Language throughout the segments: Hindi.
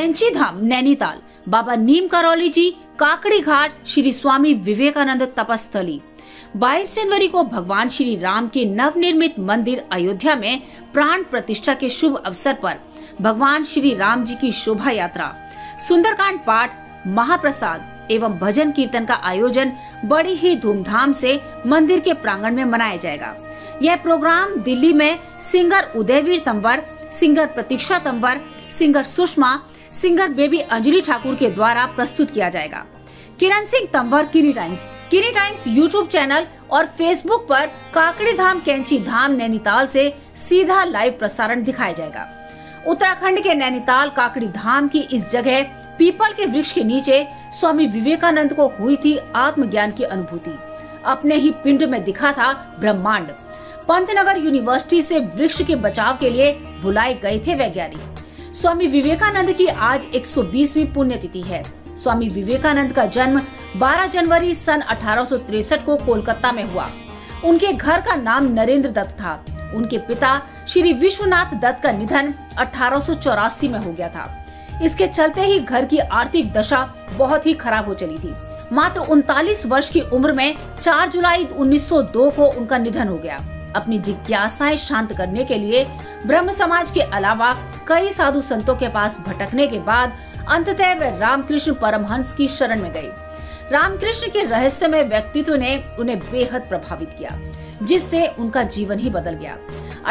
कैंची धाम नैनीताल, बाबा नीम करौली जी, काकड़ी घाट, श्री स्वामी विवेकानंद तपस्थली। 22 जनवरी को भगवान श्री राम के नवनिर्मित मंदिर अयोध्या में प्राण प्रतिष्ठा के शुभ अवसर पर भगवान श्री राम जी की शोभा यात्रा, सुंदरकांड पाठ, महाप्रसाद एवं भजन कीर्तन का आयोजन बड़ी ही धूमधाम से मंदिर के प्रांगण में मनाया जाएगा। यह प्रोग्राम दिल्ली में singer Udayveer Tanwar, singer Pratiksha Tanwar, singer Sushma, singer baby Anjali Thakur के द्वारा प्रस्तुत किया जाएगा। किरण सिंह तंवर किनी टाइम्स यूट्यूब चैनल और फेसबुक पर काकड़ी धाम कैंची धाम नैनीताल से सीधा लाइव प्रसारण दिखाया जाएगा। उत्तराखंड के नैनीताल काकड़ी धाम की इस जगह पीपल के वृक्ष के नीचे स्वामी विवेकानंद को हुई थी आत्मज्ञान की अनुभूति। अपने ही पिंड में दिखा था ब्रह्मांड। पंतनगर यूनिवर्सिटी से वृक्ष के बचाव के लिए बुलाए गए थे वैज्ञानिक। स्वामी विवेकानंद की आज 120वीं पुण्यतिथि है। स्वामी विवेकानंद का जन्म 12 जनवरी सन 1863 को कोलकाता में हुआ। उनके घर का नाम नरेंद्र दत्त था। उनके पिता श्री विश्वनाथ दत्त का निधन 1884 में हो गया था। इसके चलते ही घर की आर्थिक दशा बहुत ही खराब हो चली थी। मात्र 39 वर्ष की उम्र में 4 जुलाई 1902 को उनका निधन हो गया। अपनी जिज्ञासाएं शांत करने के लिए ब्रह्म समाज के अलावा कई साधु संतों के पास भटकने के बाद अंततः वे रामकृष्ण परमहंस की शरण में गए। रामकृष्ण के रहस्यमय व्यक्तित्व ने उन्हें बेहद प्रभावित किया, जिससे उनका जीवन ही बदल गया।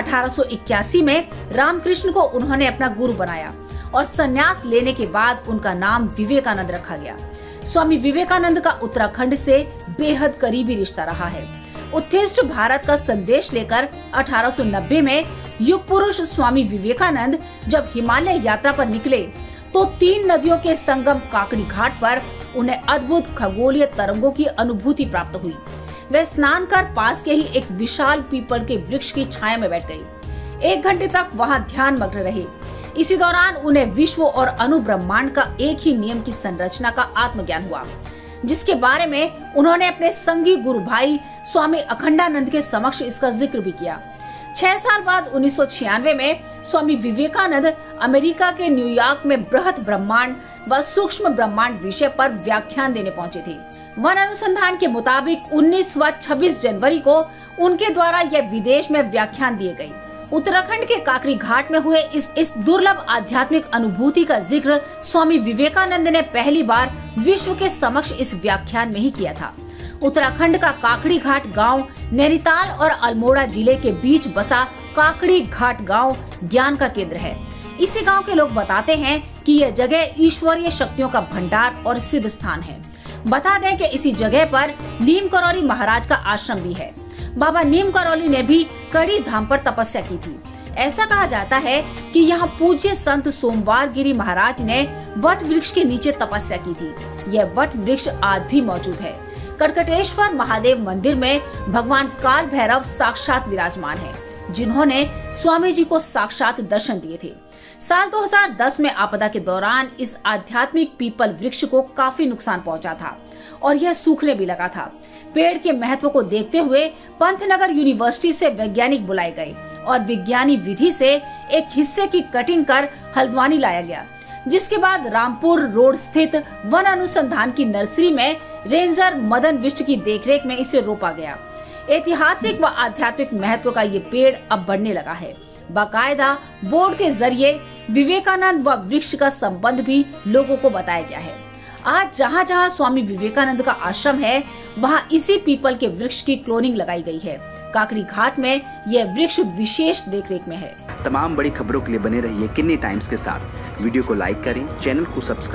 1881 में रामकृष्ण को उन्होंने अपना गुरु बनाया और संन्यास लेने के बाद उनका नाम विवेकानंद रखा गया। स्वामी विवेकानंद का उत्तराखंड से बेहद करीबी रिश्ता रहा है। उत्कृष्ट भारत का संदेश लेकर 1890 में युग पुरुष स्वामी विवेकानंद जब हिमालय यात्रा पर निकले तो 3 नदियों के संगम काकड़ी घाट पर उन्हें अद्भुत खगोलीय तरंगों की अनुभूति प्राप्त हुई। वे स्नान कर पास के ही एक विशाल पीपल के वृक्ष की छाया में बैठ गए। 1 घंटे तक वहां ध्यान मग्न रहे। इसी दौरान उन्हें विश्व और अणु ब्रह्मांड का एक ही नियम की संरचना का आत्मज्ञान हुआ, जिसके बारे में उन्होंने अपने संगी गुरु भाई स्वामी अखंडानंद के समक्ष इसका जिक्र भी किया। 6 साल बाद 1996 में स्वामी विवेकानंद अमेरिका के न्यूयॉर्क में बृहत ब्रह्मांड व सूक्ष्म ब्रह्मांड विषय पर व्याख्यान देने पहुंचे थे। वन अनुसंधान के मुताबिक 19 व 26 जनवरी को उनके द्वारा यह विदेश में व्याख्यान दिए गए। उत्तराखंड के काकड़ी घाट में हुए इस दुर्लभ आध्यात्मिक अनुभूति का जिक्र स्वामी विवेकानंद ने पहली बार विश्व के समक्ष इस व्याख्यान में ही किया था। उत्तराखंड का काकड़ी घाट गांव नैनीताल और अल्मोड़ा जिले के बीच बसा काकड़ी घाट गांव ज्ञान का केंद्र है। इसी गांव के लोग बताते हैं कि यह जगह ईश्वरीय शक्तियों का भंडार और सिद्ध स्थान है। बता दें कि इसी जगह पर नीम करौली महाराज का आश्रम भी है। बाबा नीम करौली ने भी कड़ी धाम पर तपस्या की थी। ऐसा कहा जाता है कि यहाँ पूज्य संत सोमवार गिरी महाराज ने वट वृक्ष के नीचे तपस्या की थी। यह वट वृक्ष आज भी मौजूद है। कटकटेश्वर महादेव मंदिर में भगवान काल भैरव साक्षात विराजमान है, जिन्होंने स्वामी जी को साक्षात दर्शन दिए थे। साल 2010 में आपदा के दौरान इस आध्यात्मिक पीपल वृक्ष को काफी नुकसान पहुंचा था और यह सूखने भी लगा था। पेड़ के महत्व को देखते हुए पंतनगर यूनिवर्सिटी से वैज्ञानिक बुलाए गए और विज्ञानी विधि से एक हिस्से की कटिंग कर हल्द्वानी लाया गया, जिसके बाद रामपुर रोड स्थित वन अनुसंधान की नर्सरी में रेंजर मदन विष्ट की देखरेख में इसे रोपा गया। ऐतिहासिक व आध्यात्मिक महत्व का ये पेड़ अब बढ़ने लगा है। बाकायदा बोर्ड के जरिए विवेकानंद व वृक्ष का संबंध भी लोगों को बताया गया है। आज जहाँ जहाँ स्वामी विवेकानंद का आश्रम है, वहाँ इसी पीपल के वृक्ष की क्लोनिंग लगाई गई है। काकड़ी घाट में यह वृक्ष विशेष देखरेख में है। तमाम बड़ी खबरों के लिए बने रहिए किन्नी टाइम्स के साथ। वीडियो को लाइक करें, चैनल को सब्सक्राइब